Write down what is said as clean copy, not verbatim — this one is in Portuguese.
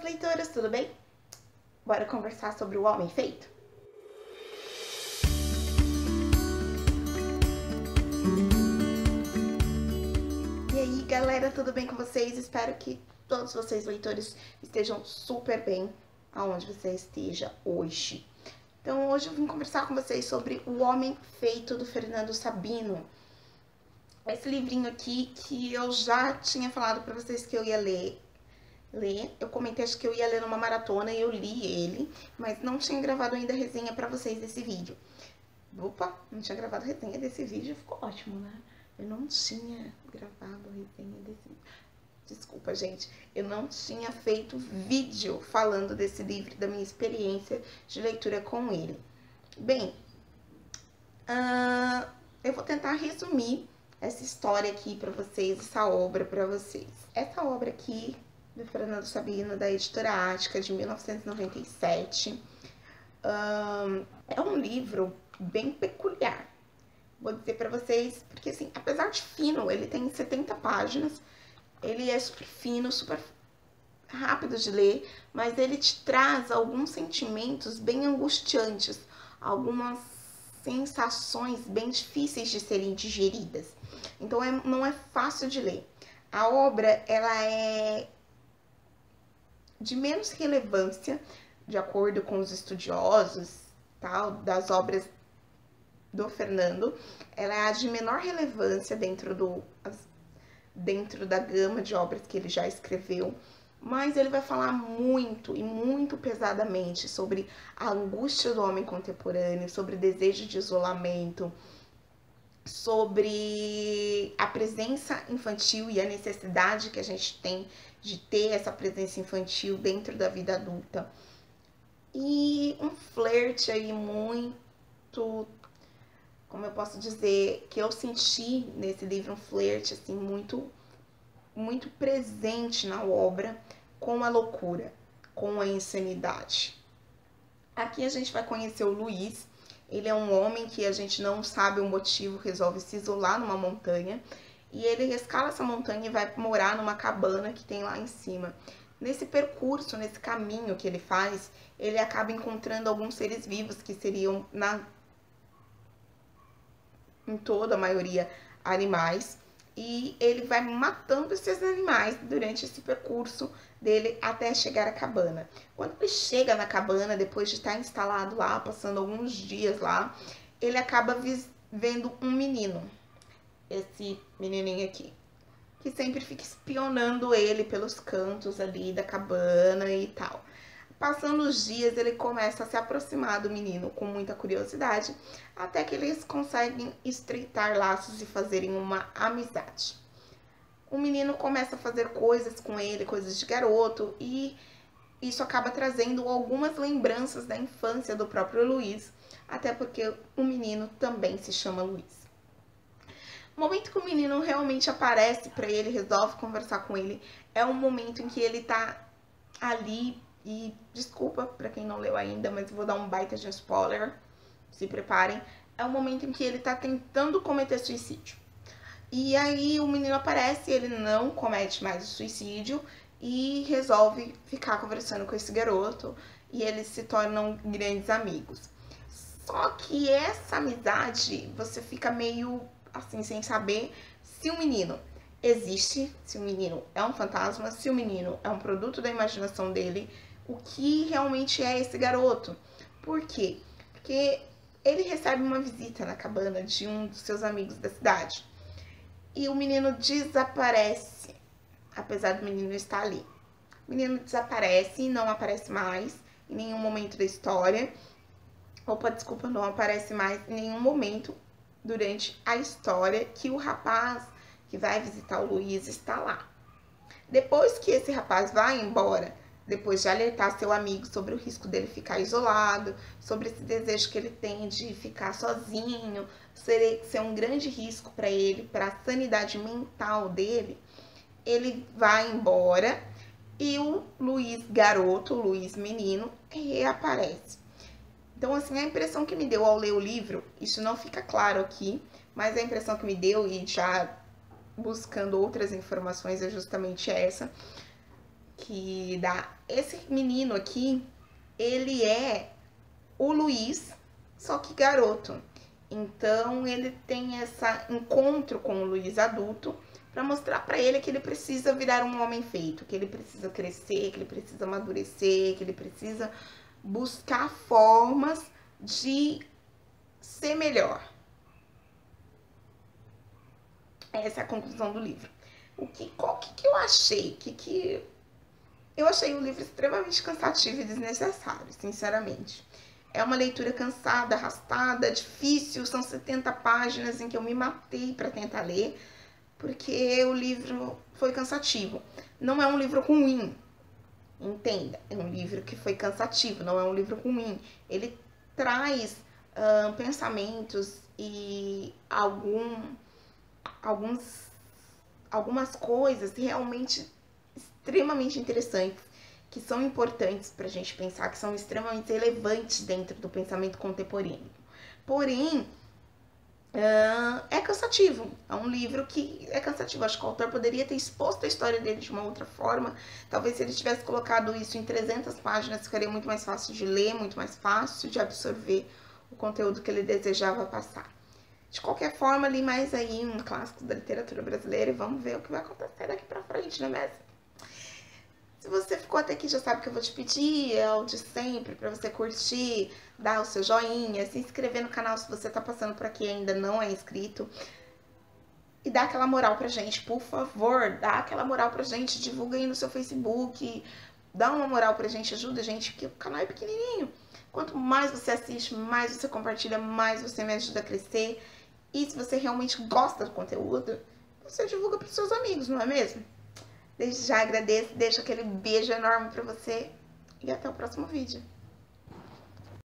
meus leitores, tudo bem? Bora conversar sobre o homem feito? E aí, galera, tudo bem com vocês? Espero que todos vocês, leitores, estejam super bem aonde você esteja hoje. Então, hoje eu vim conversar com vocês sobre O Homem Feito, do Fernando Sabino. Esse livrinho aqui que eu já tinha falado pra vocês que eu ia ler. Eu comentei, acho que eu ia ler numa maratona e eu li ele, mas não tinha gravado ainda resenha pra vocês desse vídeo. Opa, não tinha gravado resenha desse vídeo, ficou ótimo, né? Eu não tinha gravado resenha desse vídeo. Desculpa, gente. Eu não tinha feito vídeo falando desse livro, da minha experiência de leitura com ele. Bem, eu vou tentar resumir essa história aqui pra vocês, essa obra pra vocês. Essa obra aqui, do Fernando Sabino, da editora Ática, de 1997, é um livro bem peculiar. Vou dizer pra vocês, porque assim, apesar de fino, ele tem 70 páginas, ele é super fino, super rápido de ler, mas ele te traz alguns sentimentos bem angustiantes, algumas sensações bem difíceis de serem digeridas. Então, não é fácil de ler. A obra, ela é de menos relevância, de acordo com os estudiosos, tal, das obras do Fernando. Ela é a de menor relevância dentro da gama de obras que ele já escreveu, mas ele vai falar muito e muito pesadamente sobre a angústia do homem contemporâneo, sobre o desejo de isolamento, sobre a presença infantil e a necessidade que a gente tem de ter essa presença infantil dentro da vida adulta. E um flerte aí muito, como eu posso dizer, que eu senti nesse livro, um flerte assim muito presente na obra com a loucura, com a insanidade. Aqui a gente vai conhecer o Luiz. Ele é um homem que a gente não sabe o motivo, resolve se isolar numa montanha. E ele rescala essa montanha e vai morar numa cabana que tem lá em cima. Nesse percurso, nesse caminho que ele faz, ele acaba encontrando alguns seres vivos que seriam, em toda a maioria, animais. E ele vai matando esses animais durante esse percurso dele até chegar à cabana. Quando ele chega na cabana, depois de estar instalado lá, passando alguns dias lá, ele acaba vendo um menino, esse menininho aqui, que sempre fica espionando ele pelos cantos ali da cabana e tal. Passando os dias, ele começa a se aproximar do menino com muita curiosidade, até que eles conseguem estreitar laços e fazerem uma amizade. O menino começa a fazer coisas com ele, coisas de garoto, e isso acaba trazendo algumas lembranças da infância do próprio Luiz, até porque o menino também se chama Luiz. O momento que o menino realmente aparece para ele, resolve conversar com ele, é um momento em que ele tá ali. E desculpa pra quem não leu ainda, mas vou dar um baita de spoiler, se preparem. É o momento em que ele tá tentando cometer suicídio. E aí o menino aparece, ele não comete mais o suicídio e resolve ficar conversando com esse garoto. E eles se tornam grandes amigos. Só que essa amizade, você fica meio assim, sem saber se o menino existe, se o menino é um fantasma, se o menino é um produto da imaginação dele, o que realmente é esse garoto. Por quê? Porque ele recebe uma visita na cabana de um dos seus amigos da cidade. E o menino desaparece, apesar do menino estar ali. O menino desaparece e não aparece mais em nenhum momento da história. Opa, desculpa, não aparece mais em nenhum momento durante a história que o rapaz que vai visitar o Luiz está lá. Depois que esse rapaz vai embora, depois de alertar seu amigo sobre o risco dele ficar isolado, sobre esse desejo que ele tem de ficar sozinho, ser um grande risco para ele, para a sanidade mental dele, ele vai embora e o Luiz garoto, o Luiz menino, reaparece. Então, assim, a impressão que me deu ao ler o livro, isso não fica claro aqui, mas a impressão que me deu, e já buscando outras informações, é justamente essa. que dá... Esse menino aqui, ele é o Luiz, só que garoto. Então ele tem esse encontro com o Luiz adulto para mostrar para ele que ele precisa virar um homem feito, que ele precisa crescer, que ele precisa amadurecer, que ele precisa buscar formas de ser melhor. Essa é a conclusão do livro. Qual que eu achei? Eu achei o livro extremamente cansativo e desnecessário, sinceramente. É uma leitura cansada, arrastada, difícil. São 70 páginas em que eu me matei para tentar ler, porque o livro foi cansativo. Não é um livro ruim, entenda. É um livro que foi cansativo, não é um livro ruim. Ele traz pensamentos e algumas coisas realmente extremamente interessantes, que são importantes para a gente pensar, que são extremamente relevantes dentro do pensamento contemporâneo. Porém, é cansativo. É um livro que é cansativo. Acho que o autor poderia ter exposto a história dele de uma outra forma. Talvez se ele tivesse colocado isso em 300 páginas, ficaria muito mais fácil de ler, muito mais fácil de absorver o conteúdo que ele desejava passar. De qualquer forma, li mais aí um clássico da literatura brasileira e vamos ver o que vai acontecer daqui pra frente, não é mesmo? Se você ficou até aqui, já sabe que eu vou te pedir, é o de sempre, para você curtir, dar o seu joinha, se inscrever no canal se você tá passando por aqui e ainda não é inscrito. E dá aquela moral pra gente, por favor, dá aquela moral pra gente, divulga aí no seu Facebook, dá uma moral pra gente, ajuda a gente, porque o canal é pequenininho. Quanto mais você assiste, mais você compartilha, mais você me ajuda a crescer. E se você realmente gosta do conteúdo, você divulga pros seus amigos, não é mesmo? Desde já agradeço, deixo aquele beijo enorme pra você e até o próximo vídeo.